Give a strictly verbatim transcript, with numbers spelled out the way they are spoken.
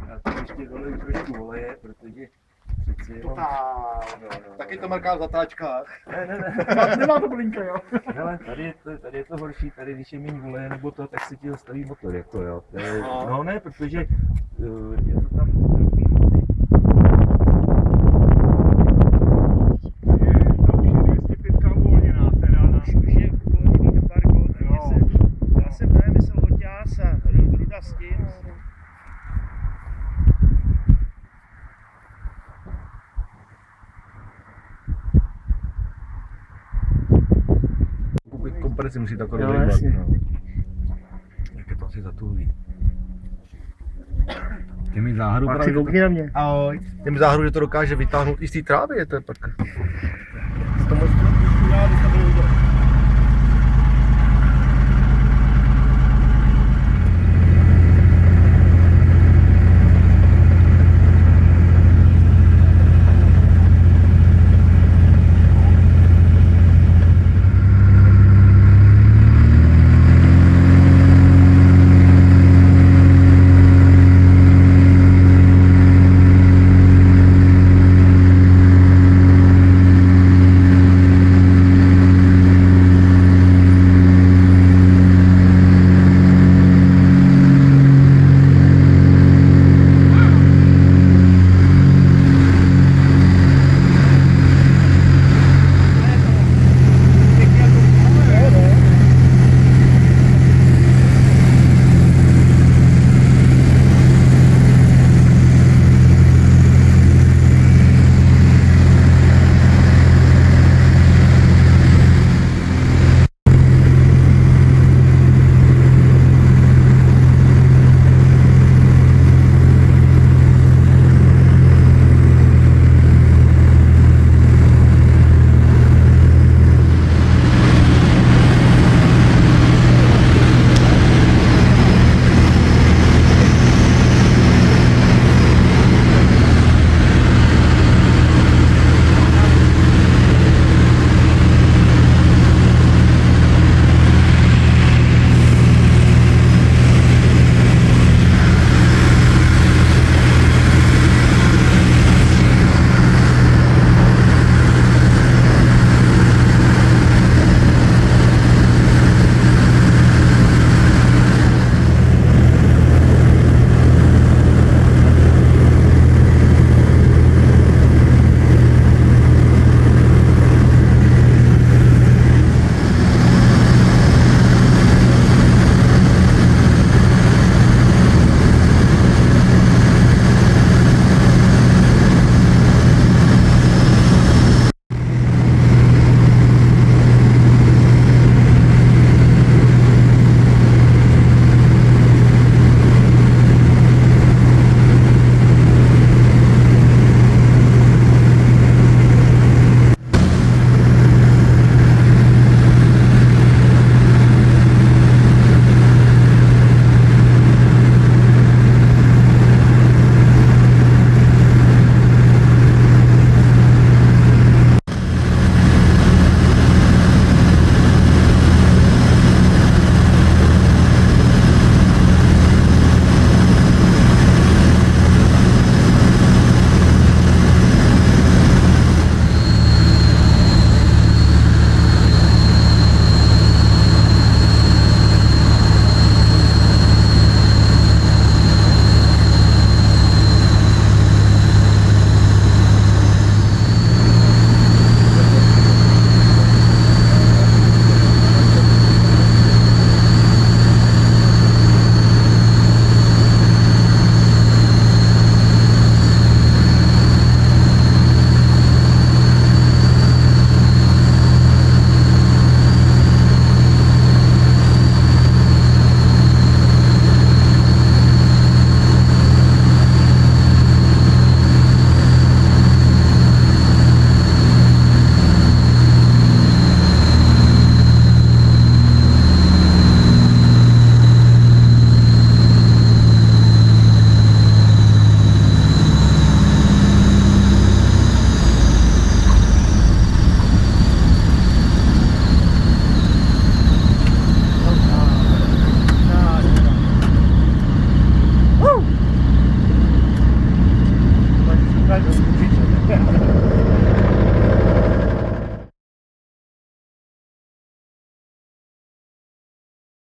Já to ještě dolím trošku oleje, protože přeci jenom... No, no, taky to mrká v zatáčkách. Ne, ne, ne. Nemá to blinka, jo? Hele, tady je, to, tady je to horší, tady když je méně oleje nebo to, tak se ti zastaví motor, jako jo. To je, no ne, protože uh, je to tam takový moty. Tam už je dvě stě pět uvolněná, teda na... Už je uvolněný embargo, takže se, já jsem právě myslel Oťás a Ruda s tím. Kompresi musí takhle Jo, dojbat, jasně. no. Jak je to asi zatuhlý. Ty mi záhadu Pak si koukni na mě. Ahoj. Ty mi záhadu, že to dokáže vytáhnout i z té trávy, je to je pak. To moc udělal, když to bylo vidět. určitě.